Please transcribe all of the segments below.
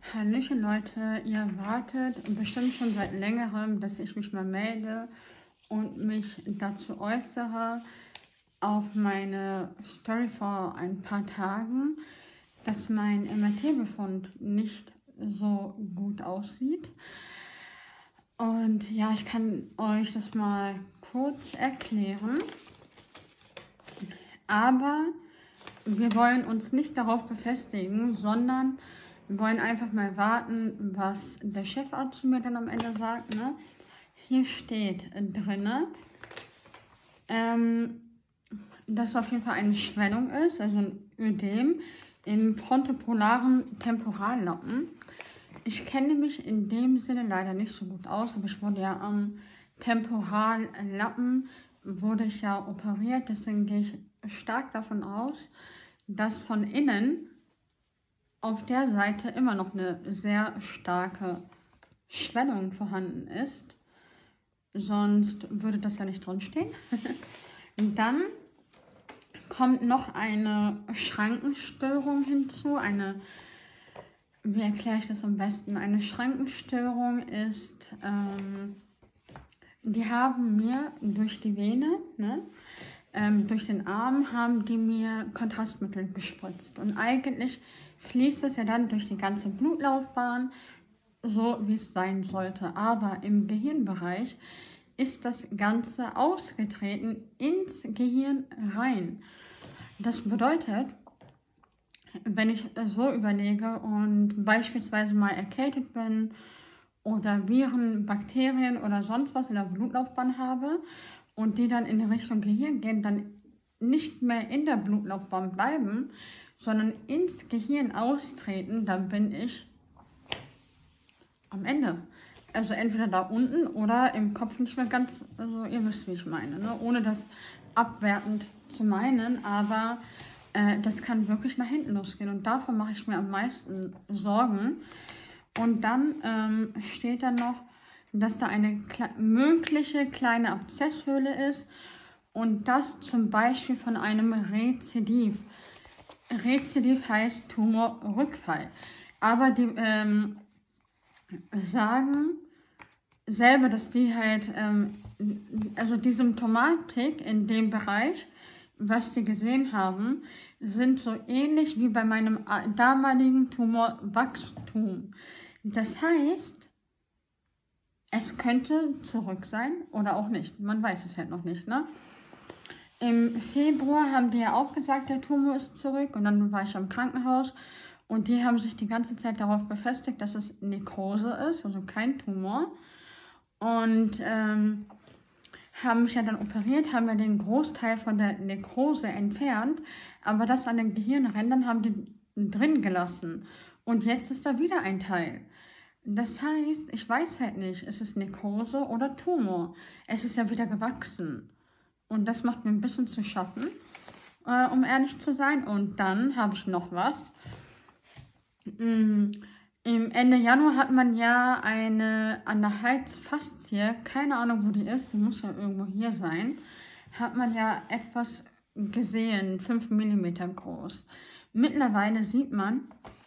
Hallöchen Leute, ihr wartet bestimmt schon seit längerem, dass ich mich mal melde und mich dazu äußere auf meine Story vor ein paar Tagen, dass mein MRT-Befund nicht so gut aussieht. Und ja, ich kann euch das mal kurz erklären, aber wir wollen uns nicht darauf befestigen, sondern wir wollen einfach mal warten, was der Chefarzt mir dann am Ende sagt. Ne? Hier steht drinne, dass auf jeden Fall eine Schwellung ist, also ein Ödem im frontopolaren Temporallappen. Ich kenne mich in dem Sinne leider nicht so gut aus, aber ich wurde ja am Temporallappen wurde ich ja operiert, deswegen gehe ich stark davon aus, dass von innen auf der Seite immer noch eine sehr starke Schwellung vorhanden ist. Sonst würde das ja nicht drin stehen. Und dann kommt noch eine Schrankenstörung hinzu. Wie erkläre ich das am besten? Eine Schrankenstörung ist, die haben mir durch die Vene, ne, durch den Arm, haben die mir Kontrastmittel gespritzt. Und eigentlich fließt es ja dann durch die ganze Blutlaufbahn, so wie es sein sollte. Aber im Gehirnbereich ist das Ganze ausgetreten ins Gehirn rein. Das bedeutet, wenn ich so überlege und beispielsweise mal erkältet bin oder Viren, Bakterien oder sonst was in der Blutlaufbahn habe und die dann in Richtung Gehirn gehen, dann nicht mehr in der Blutlaufbahn bleiben, sondern ins Gehirn austreten, dann bin ich am Ende. Also entweder da unten oder im Kopf nicht mehr ganz, also ihr wisst, wie ich meine, ne? Ohne das abwertend zu meinen, aber das kann wirklich nach hinten losgehen und davon mache ich mir am meisten Sorgen. Und dann steht da noch, dass da eine mögliche kleine Abzesshöhle ist und das zum Beispiel von einem Rezidiv. Rezidiv heißt Tumorrückfall. Aber die sagen selber, dass die halt, also die Symptomatik in dem Bereich, was die gesehen haben, sind so ähnlich wie bei meinem damaligen Tumorwachstum. Das heißt, es könnte zurück sein oder auch nicht. Man weiß es halt noch nicht, ne? Im Februar haben die ja auch gesagt, der Tumor ist zurück und dann war ich am Krankenhaus und die haben sich die ganze Zeit darauf befestigt, dass es Nekrose ist, also kein Tumor. Und haben mich ja dann operiert, haben ja den Großteil von der Nekrose entfernt, aber das an den Gehirnrändern haben die drin gelassen. Und jetzt ist da wieder ein Teil. Das heißt, ich weiß halt nicht, ist es Nekrose oder Tumor. Es ist ja wieder gewachsen. Und das macht mir ein bisschen zu schaffen, um ehrlich zu sein. Und dann habe ich noch was. Im Ende Januar hat man ja eine an der Halsfaszie, keine Ahnung wo die ist, die muss ja irgendwo hier sein, hat man ja etwas gesehen, 5 mm groß. Mittlerweile sieht man,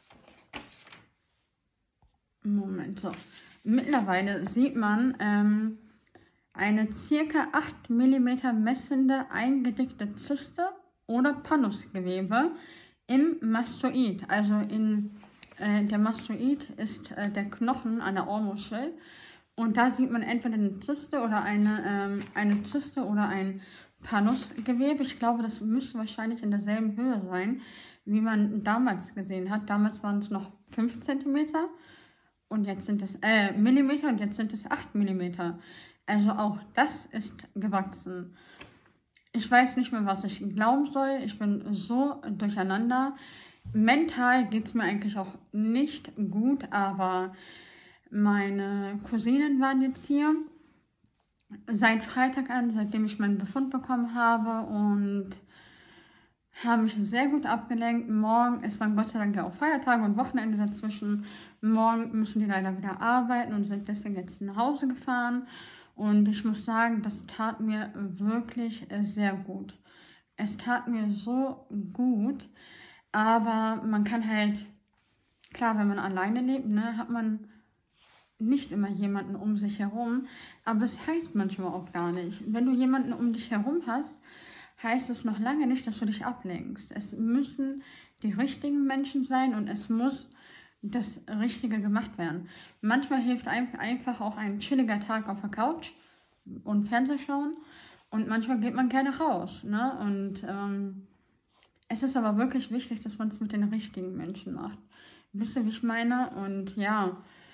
eine ca. 8 mm messende eingedickte Zyste oder Pannusgewebe im Mastoid. Also der Mastoid ist der Knochen an der Ohrmuschel. Und da sieht man entweder eine Zyste oder eine Zyste oder ein Pannusgewebe. Ich glaube, das müsste wahrscheinlich in derselben Höhe sein, wie man damals gesehen hat. Damals waren es noch 5 cm und jetzt sind es Millimeter und jetzt sind es 8 mm. Also auch das ist gewachsen. Ich weiß nicht mehr, was ich glauben soll. Ich bin so durcheinander. Mental geht es mir eigentlich auch nicht gut, aber meine Cousinen waren jetzt hier seit Freitag an, seitdem ich meinen Befund bekommen habe und haben mich sehr gut abgelenkt. Morgen, es waren Gott sei Dank ja auch Feiertage und Wochenende dazwischen. Morgen müssen die leider wieder arbeiten und sind deswegen jetzt nach Hause gefahren. Und ich muss sagen, das tat mir wirklich sehr gut. Es tat mir so gut, aber man kann halt klar, wenn man alleine lebt, ne, hat man nicht immer jemanden um sich herum, aber es heißt manchmal auch gar nicht. Wenn du jemanden um dich herum hast, heißt es noch lange nicht, dass du dich ablenkst. Es müssen die richtigen Menschen sein und es muss das Richtige gemacht werden. Manchmal hilft einfach auch ein chilliger Tag auf der Couch und Fernseh schauen und manchmal geht man gerne raus. Ne? Und es ist aber wirklich wichtig, dass man es mit den richtigen Menschen macht. Wisst ihr, wie ich meine? Und ja,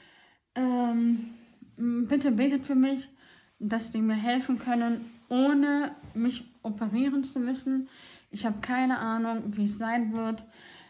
bitte betet für mich, dass die mir helfen können, ohne mich operieren zu müssen. Ich habe keine Ahnung, wie es sein wird.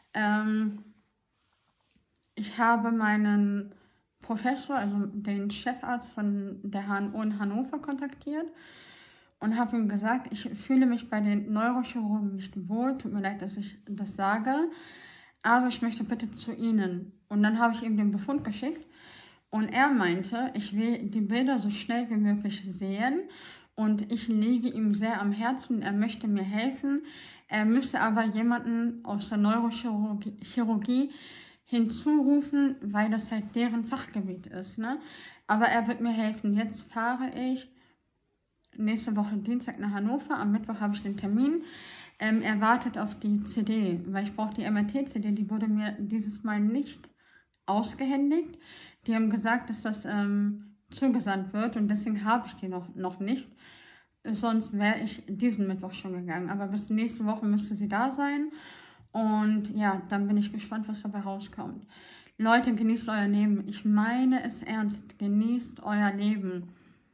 Ich habe meinen Professor, also den Chefarzt von der HNO in Hannover kontaktiert und habe ihm gesagt, ich fühle mich bei den Neurochirurgen nicht wohl. Tut mir leid, dass ich das sage, aber ich möchte bitte zu Ihnen. Und dann habe ich ihm den Befund geschickt. Und er meinte, ich will die Bilder so schnell wie möglich sehen und ich liege ihm sehr am Herzen. Er möchte mir helfen. Er müsse aber jemanden aus der Neurochirurgie hinzurufen, weil das halt deren Fachgebiet ist. Ne? Aber er wird mir helfen. Jetzt fahre ich nächste Woche Dienstag nach Hannover. Am Mittwoch habe ich den Termin. Er wartet auf die CD, weil ich brauche die MRT-CD. Die wurde mir dieses Mal nicht ausgehändigt. Die haben gesagt, dass das zugesandt wird und deswegen habe ich die noch nicht. Sonst wäre ich diesen Mittwoch schon gegangen. Aber bis nächste Woche müsste sie da sein. Und ja, dann bin ich gespannt, was dabei rauskommt. Leute, genießt euer Leben. Ich meine es ernst. Genießt euer Leben.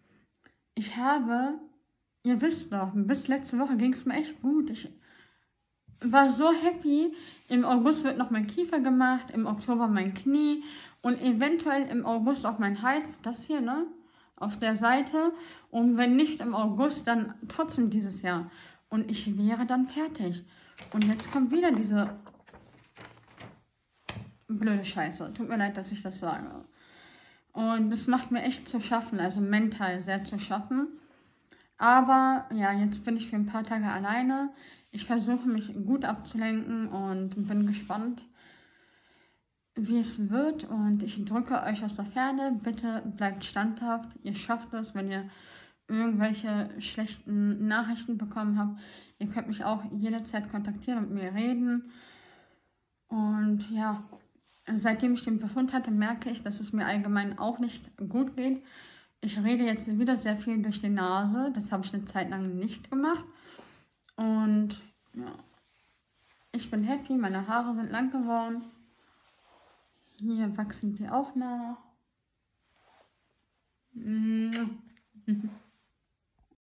Ihr wisst doch, bis letzte Woche ging es mir echt gut. Ich war so happy. Im August wird noch mein Kiefer gemacht, im Oktober mein Knie und eventuell im August auch mein Hals, das hier, ne, auf der Seite. Und wenn nicht im August, dann trotzdem dieses Jahr. Und ich wäre dann fertig. Und jetzt kommt wieder diese blöde Scheiße. Tut mir leid, dass ich das sage. Und das macht mir echt zu schaffen, also mental sehr zu schaffen. Aber ja, jetzt bin ich für ein paar Tage alleine. Ich versuche mich gut abzulenken und bin gespannt, wie es wird. Und ich drücke euch aus der Ferne. Bitte bleibt standhaft. Ihr schafft es, wenn ihr irgendwelche schlechten Nachrichten bekommen habt. Ihr könnt mich auch jederzeit kontaktieren und mit mir reden. Und ja, seitdem ich den Befund hatte, merke ich, dass es mir allgemein auch nicht gut geht. Ich rede jetzt wieder sehr viel durch die Nase. Das habe ich eine Zeit lang nicht gemacht. Und ja, ich bin happy. Meine Haare sind lang geworden. Hier wachsen die auch nach.